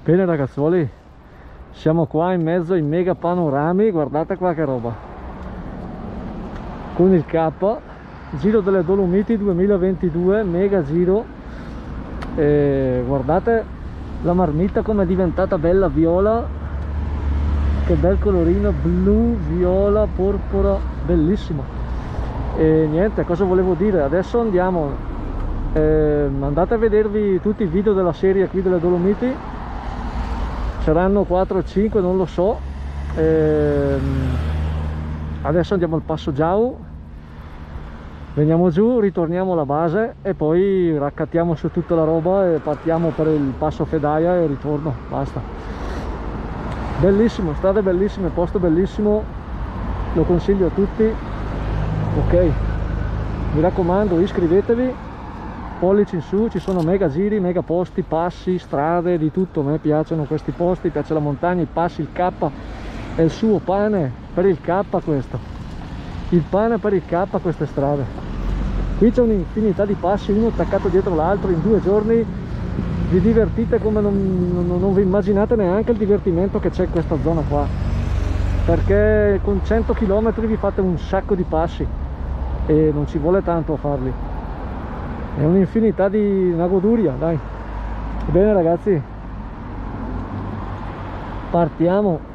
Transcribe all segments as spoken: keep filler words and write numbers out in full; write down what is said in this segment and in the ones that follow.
Bene ragazzuoli, siamo qua in mezzo ai mega panorami, guardate qua che roba, con il K, Giro delle Dolomiti duemilaventidue, mega giro. E guardate la marmitta come è diventata bella viola, che bel colorino blu, viola, porpora, bellissimo. E niente, cosa volevo dire, adesso andiamo, eh, andate a vedervi tutti i video della serie qui delle Dolomiti, saranno quattro o cinque, non lo so. E adesso andiamo al Passo Giau, veniamo giù, ritorniamo alla base e poi raccattiamo su tutta la roba e partiamo per il Passo Fedaia e ritorno, basta. Bellissimo, strade bellissime, posto bellissimo, lo consiglio a tutti. Ok, mi raccomando, iscrivetevi, pollici in su, ci sono mega giri, mega posti, passi, strade, di tutto. A me piacciono questi posti, piace la montagna, i passi, il K è il suo pane per il K, questo il pane per il K, queste strade qui. C'è un'infinità di passi, uno attaccato dietro l'altro. In due giorni vi divertite come non, non, non vi immaginate neanche il divertimento che c'è in questa zona qua, perché con cento chilometri vi fate un sacco di passi e non ci vuole tanto a farli. È un'infinità di una goduria, dai. Bene ragazzi, partiamo.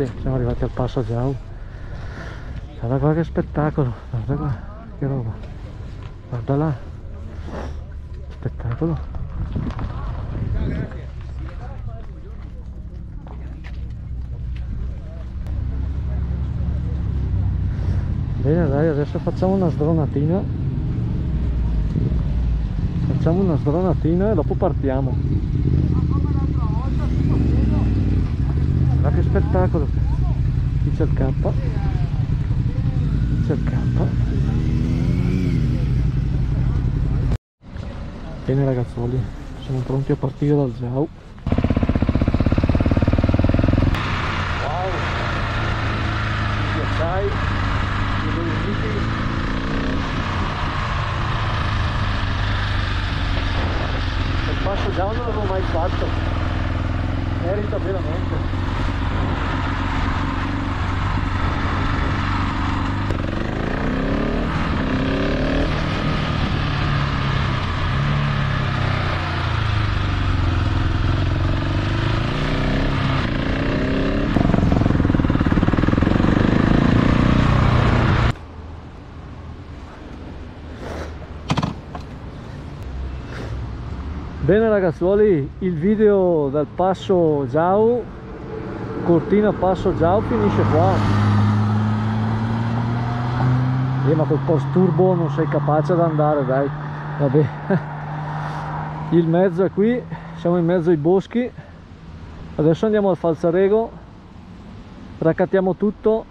ragazzi, siamo arrivati al passo Giao. Guarda qua che spettacolo, guarda qua, che roba, guarda là, spettacolo. Bene dai, adesso facciamo una sdronatina, facciamo una sdronatina e dopo partiamo. Guarda che spettacolo, qui c'è il K, c'è il K. Bene ragazzoli, siamo pronti a partire dal Giao. Wow, i ghiacciai, i Dolomiti. Il passo Giao non l'avevo mai fatto, merita veramente. Bene ragazzuoli, il video dal passo Giao, Cortina passo Giao, finisce qua. Eh, ma col post turbo non sei capace ad andare, dai, vabbè. Il mezzo è qui, siamo in mezzo ai boschi. Adesso andiamo al Falzarego, raccattiamo tutto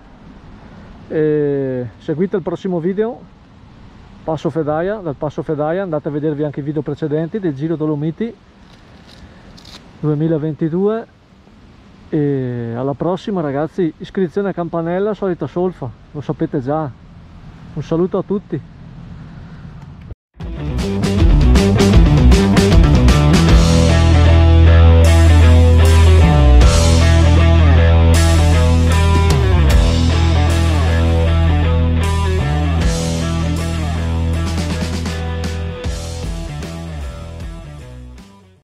e seguite il prossimo video. Passo Fedaia, dal passo Fedaia, andate a vedervi anche i video precedenti del Giro Dolomiti duemilaventidue e alla prossima ragazzi. Iscrizione a campanella, solita solfa, lo sapete già. Un saluto a tutti.